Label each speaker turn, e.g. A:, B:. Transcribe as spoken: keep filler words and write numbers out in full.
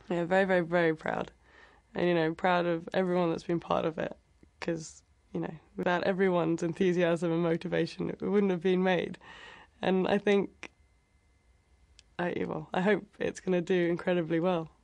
A: Yeah, very, very, very proud. And, you know, proud of everyone that's been part of it. Because, you know, without everyone's enthusiasm and motivation, it wouldn't have been made. And I think, I, well, I hope it's going to do incredibly well.